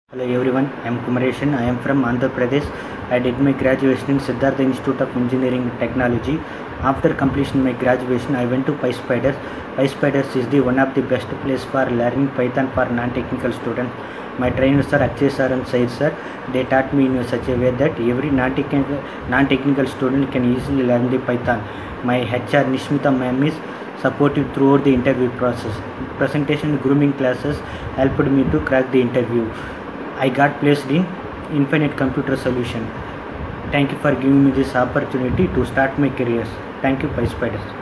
Hello everyone, I am Kumareshan. I am from Andhra Pradesh. I did my graduation in Siddhartha Institute of Engineering and Technology. After completion my graduation, I went to PySpiders. PySpiders is the one of the best place for learning Python for non-technical students. My trainers are Akshay sir and Syed sir. They taught me in such a way that every non-technical student can easily learn the Python. My HR Nishmita ma'am is supportive throughout the interview process. Presentation and grooming classes helped me to crack the interview. I got placed in Infinite Computer Solution. Thank you for giving me this opportunity to start my career. Thank you, PySpiders.